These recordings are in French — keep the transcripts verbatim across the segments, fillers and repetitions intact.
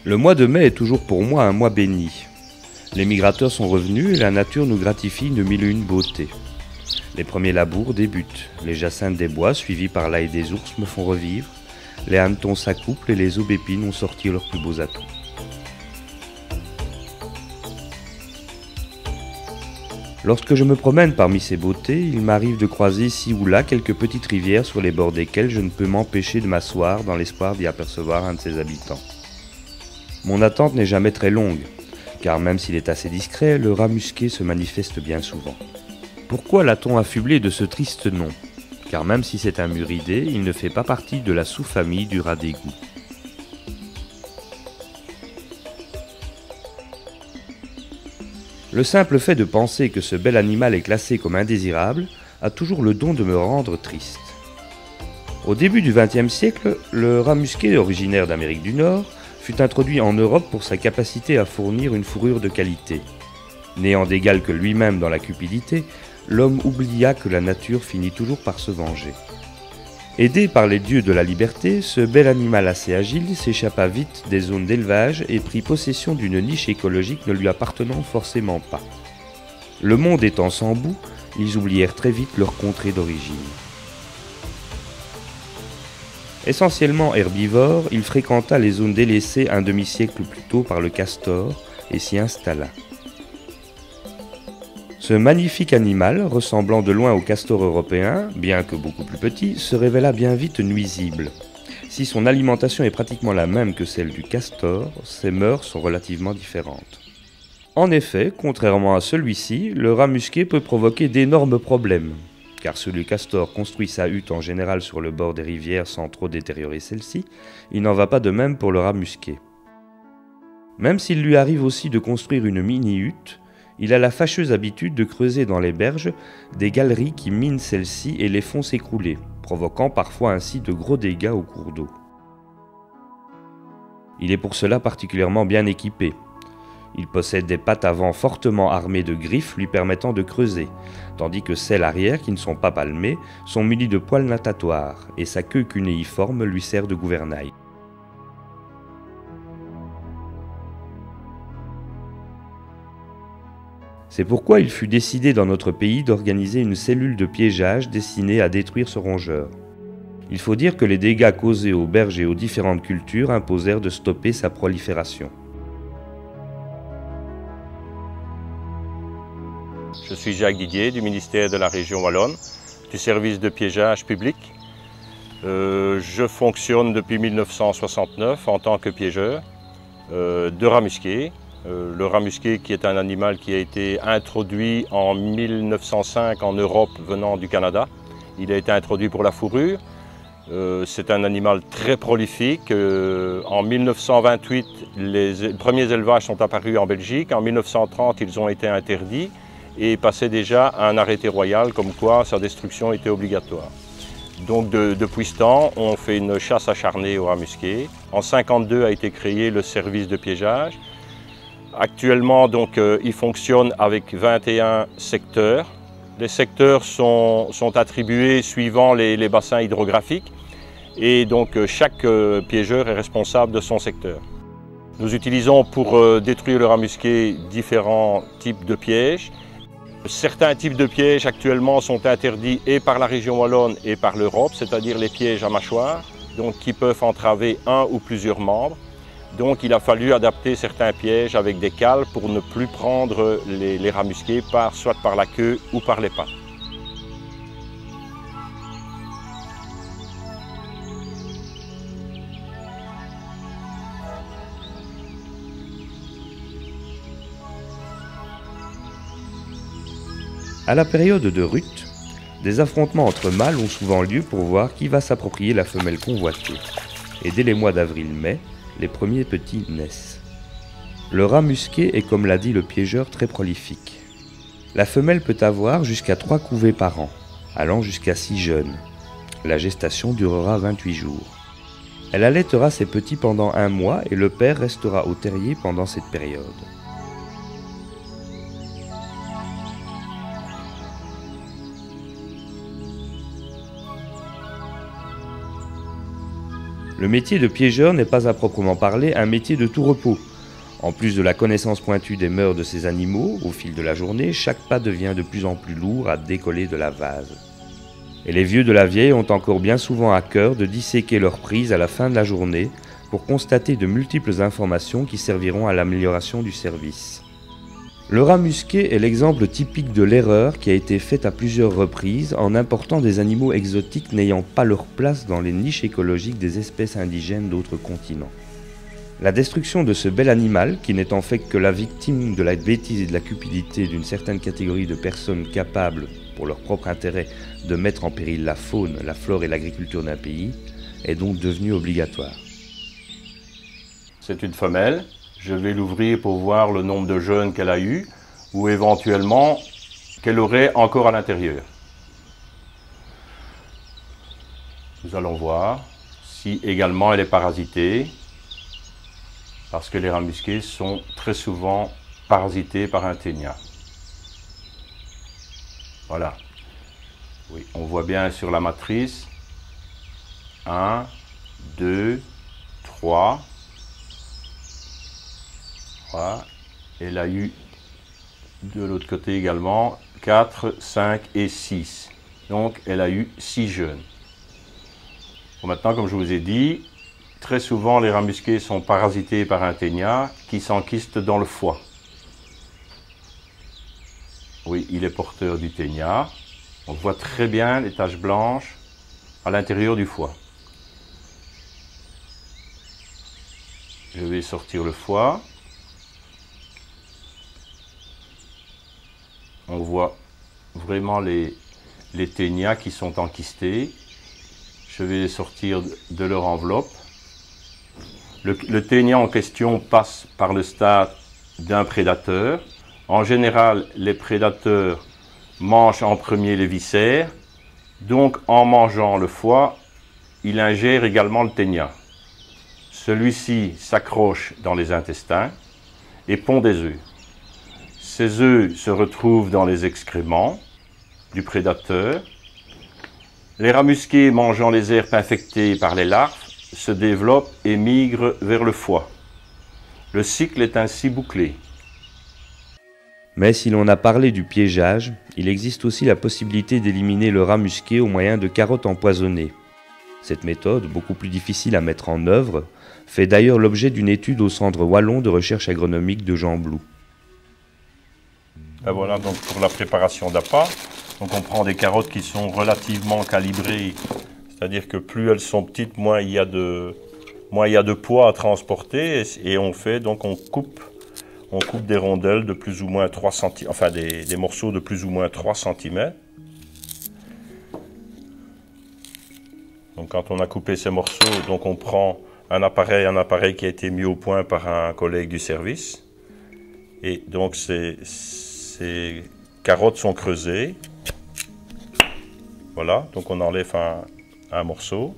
Le mois de mai est toujours pour moi un mois béni. Les migrateurs sont revenus et la nature nous gratifie de mille et une beautés. Les premiers labours débutent. Les jacinthes des bois, suivis par l'ail des ours, me font revivre. Les hannetons s'accouplent et les aubépines ont sorti leurs plus beaux atouts. Lorsque je me promène parmi ces beautés, il m'arrive de croiser ci ou là quelques petites rivières sur les bords desquelles je ne peux m'empêcher de m'asseoir dans l'espoir d'y apercevoir un de ses habitants. Mon attente n'est jamais très longue, car même s'il est assez discret, le rat musqué se manifeste bien souvent. Pourquoi l'a-t-on affublé de ce triste nom? Car même si c'est un muridé, il ne fait pas partie de la sous-famille du rat d'égout. Le simple fait de penser que ce bel animal est classé comme indésirable a toujours le don de me rendre triste. Au début du vingtième siècle, le rat musqué, originaire d'Amérique du Nord, fut introduit en Europe pour sa capacité à fournir une fourrure de qualité. N'ayant d'égal que lui-même dans la cupidité, l'homme oublia que la nature finit toujours par se venger. Aidé par les dieux de la liberté, ce bel animal assez agile s'échappa vite des zones d'élevage et prit possession d'une niche écologique ne lui appartenant forcément pas. Le monde étant sans bout, ils oublièrent très vite leur contrée d'origine. Essentiellement herbivore, il fréquenta les zones délaissées un demi-siècle plus tôt par le castor et s'y installa. Ce magnifique animal, ressemblant de loin au castor européen, bien que beaucoup plus petit, se révéla bien vite nuisible. Si son alimentation est pratiquement la même que celle du castor, ses mœurs sont relativement différentes. En effet, contrairement à celui-ci, le rat musqué peut provoquer d'énormes problèmes, car si le castor construit sa hutte en général sur le bord des rivières sans trop détériorer celle-ci, il n'en va pas de même pour le rat musqué. Même s'il lui arrive aussi de construire une mini-hutte, il a la fâcheuse habitude de creuser dans les berges des galeries qui minent celles-ci et les font s'écrouler, provoquant parfois ainsi de gros dégâts au cours d'eau. Il est pour cela particulièrement bien équipé. Il possède des pattes avant fortement armées de griffes lui permettant de creuser, tandis que celles arrière, qui ne sont pas palmées, sont munies de poils natatoires, et sa queue cunéiforme lui sert de gouvernail. C'est pourquoi il fut décidé dans notre pays d'organiser une cellule de piégeage destinée à détruire ce rongeur. Il faut dire que les dégâts causés aux berges et aux différentes cultures imposèrent de stopper sa prolifération. Je suis Jacques Didier du ministère de la Région Wallonne, du service de piégeage public. Euh, je fonctionne depuis mille neuf cent soixante-neuf en tant que piégeur euh, de rat musqué. Euh, le rat musqué qui est un animal qui a été introduit en mille neuf cent cinq en Europe venant du Canada. Il a été introduit pour la fourrure. Euh, c'est un animal très prolifique. Euh, en mille neuf cent vingt-huit, les premiers élevages sont apparus en Belgique. En mille neuf cent trente, ils ont été interdits et passaient déjà à un arrêté royal comme quoi sa destruction était obligatoire. Donc de, depuis ce temps, on fait une chasse acharnée au rat musqué. En mille neuf cent cinquante-deux a été créé le service de piégeage. Actuellement, donc, euh, il fonctionne avec vingt et un secteurs. Les secteurs sont, sont attribués suivant les, les bassins hydrographiques et donc euh, chaque euh, piégeur est responsable de son secteur. Nous utilisons pour euh, détruire le rat musqué différents types de pièges. Certains types de pièges actuellement sont interdits et par la région wallonne et par l'Europe, c'est-à-dire les pièges à mâchoire, donc qui peuvent entraver un ou plusieurs membres. Donc il a fallu adapter certains pièges avec des cales pour ne plus prendre les, les rats musqués par, soit par la queue ou par les pattes. À la période de rut, des affrontements entre mâles ont souvent lieu pour voir qui va s'approprier la femelle convoitée. Et dès les mois d'avril-mai, les premiers petits naissent. Le rat musqué est, comme l'a dit le piégeur, très prolifique. La femelle peut avoir jusqu'à trois couvées par an, allant jusqu'à six jeunes. La gestation durera vingt-huit jours. Elle allaitera ses petits pendant un mois et le père restera au terrier pendant cette période. Le métier de piégeur n'est pas à proprement parler un métier de tout repos. En plus de la connaissance pointue des mœurs de ces animaux, au fil de la journée, chaque pas devient de plus en plus lourd à décoller de la vase. Et les vieux de la vieille ont encore bien souvent à cœur de disséquer leur prise à la fin de la journée pour constater de multiples informations qui serviront à l'amélioration du service. Le rat musqué est l'exemple typique de l'erreur qui a été faite à plusieurs reprises en important des animaux exotiques n'ayant pas leur place dans les niches écologiques des espèces indigènes d'autres continents. La destruction de ce bel animal, qui n'est en fait que la victime de la bêtise et de la cupidité d'une certaine catégorie de personnes capables, pour leur propre intérêt, de mettre en péril la faune, la flore et l'agriculture d'un pays, est donc devenue obligatoire. C'est une femelle. Je vais l'ouvrir pour voir le nombre de jeunes qu'elle a eu ou éventuellement qu'elle aurait encore à l'intérieur. Nous allons voir si également elle est parasitée, parce que les rats musqués sont très souvent parasités par un ténia. Voilà. Oui, on voit bien sur la matrice. un, deux, trois. Voilà. Elle a eu de l'autre côté également quatre, cinq et six. Donc elle a eu six jeunes. Bon, maintenant, comme je vous ai dit, très souvent les rats musqués sont parasités par un ténia qui s'enquiste dans le foie. Oui, il est porteur du ténia. On voit très bien les taches blanches à l'intérieur du foie. Je vais sortir le foie. On voit vraiment les, les ténias qui sont enquistés. Je vais les sortir de leur enveloppe. Le, le ténia en question passe par le stade d'un prédateur. En général, les prédateurs mangent en premier les viscères. Donc, en mangeant le foie, il ingère également le ténia. Celui-ci s'accroche dans les intestins et pond des œufs. Ces œufs se retrouvent dans les excréments du prédateur. Les rats musqués mangeant les herbes infectées par les larves se développent et migrent vers le foie. Le cycle est ainsi bouclé. Mais si l'on a parlé du piégeage, il existe aussi la possibilité d'éliminer le rat musqué au moyen de carottes empoisonnées. Cette méthode, beaucoup plus difficile à mettre en œuvre, fait d'ailleurs l'objet d'une étude au Centre wallon de recherche agronomique de Gembloux. Et voilà donc pour la préparation d'appât. Donc on prend des carottes qui sont relativement calibrées, c'est-à-dire que plus elles sont petites, moins il y a de, moins il y a de poids à transporter, et, et on fait donc on coupe, on coupe des rondelles de plus ou moins trois centimètres, enfin des, des morceaux de plus ou moins trois centimètres. Donc quand on a coupé ces morceaux, donc on prend un appareil, un appareil qui a été mis au point par un collègue du service, et donc ces, ces carottes sont creusées. Voilà, donc on enlève un, un morceau.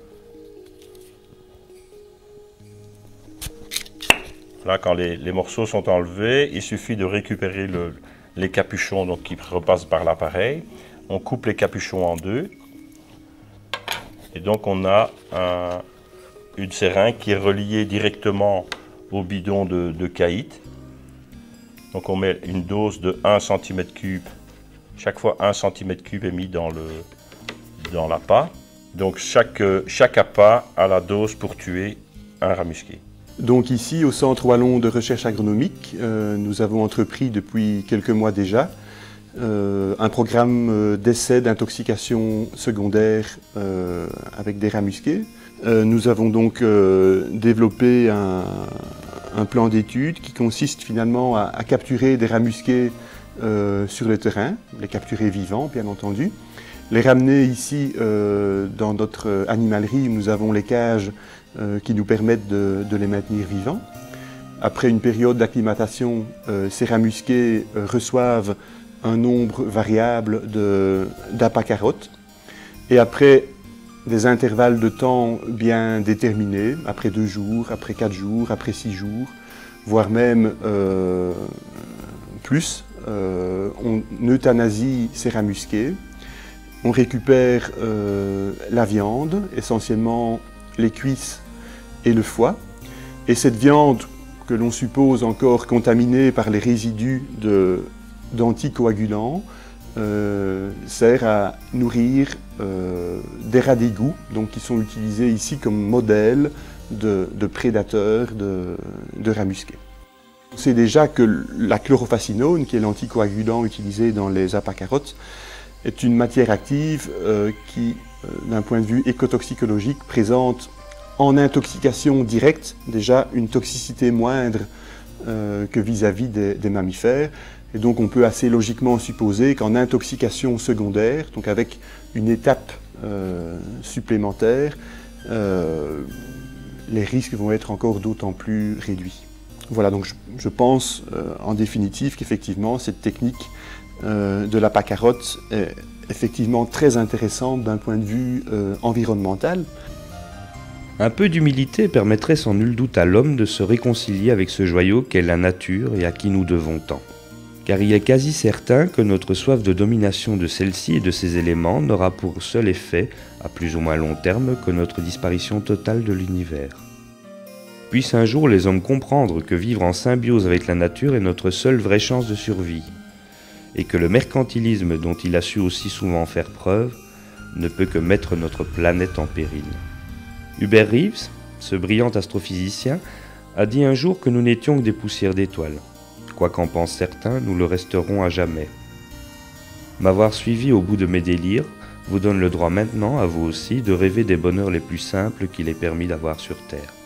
Là, quand les, les morceaux sont enlevés, il suffit de récupérer le, les capuchons donc, qui repassent par l'appareil. On coupe les capuchons en deux. Et donc on a un, une seringue qui est reliée directement au bidon de, de caït. Donc on met une dose de un centimètre cube. Chaque fois un centimètre cube est mis dans, le, dans l'appât. Donc chaque, chaque appât a la dose pour tuer un rat musqué. Donc ici, au Centre wallon de recherche agronomique, euh, nous avons entrepris depuis quelques mois déjà euh, un programme d'essai d'intoxication secondaire euh, avec des rats musqués. Euh, nous avons donc euh, développé un, un plan d'étude qui consiste finalement à, à capturer des rats musqués euh, sur le terrain, les capturer vivants bien entendu, les ramener ici euh, dans notre animalerie où nous avons les cages Euh, qui nous permettent de, de les maintenir vivants. Après une période d'acclimatation, euh, ces rats musqués euh, reçoivent un nombre variable d'appâts carottes. Et après des intervalles de temps bien déterminés, après deux jours, après quatre jours, après six jours, voire même euh, plus, euh, on euthanasie ces rats musqués. On récupère euh, la viande, essentiellement les cuisses et le foie. Et cette viande, que l'on suppose encore contaminée par les résidus de, d'anticoagulants, euh, sert à nourrir euh, des rats d'égout, donc qui sont utilisés ici comme modèle de, de prédateurs de, de rats musqués. On sait déjà que la chlorofascinone, qui est l'anticoagulant utilisé dans les apacarottes, est une matière active euh, qui, euh, d'un point de vue écotoxicologique, présente en intoxication directe déjà une toxicité moindre euh, que vis-à-vis des, des mammifères. Et donc on peut assez logiquement supposer qu'en intoxication secondaire, donc avec une étape euh, supplémentaire, euh, les risques vont être encore d'autant plus réduits. Voilà, donc je, je pense euh, en définitive qu'effectivement cette technique euh, de l'apacarotte est effectivement très intéressante d'un point de vue euh, environnemental. Un peu d'humilité permettrait sans nul doute à l'homme de se réconcilier avec ce joyau qu'est la nature et à qui nous devons tant. Car il est quasi certain que notre soif de domination de celle-ci et de ses éléments n'aura pour seul effet, à plus ou moins long terme, que notre disparition totale de l'univers. Puissent un jour les hommes comprendre que vivre en symbiose avec la nature est notre seule vraie chance de survie, et que le mercantilisme dont il a su aussi souvent faire preuve ne peut que mettre notre planète en péril. Hubert Reeves, ce brillant astrophysicien, a dit un jour que nous n'étions que des poussières d'étoiles. Quoi qu'en pensent certains, nous le resterons à jamais. M'avoir suivi au bout de mes délires vous donne le droit maintenant, à vous aussi, de rêver des bonheurs les plus simples qu'il est permis d'avoir sur Terre.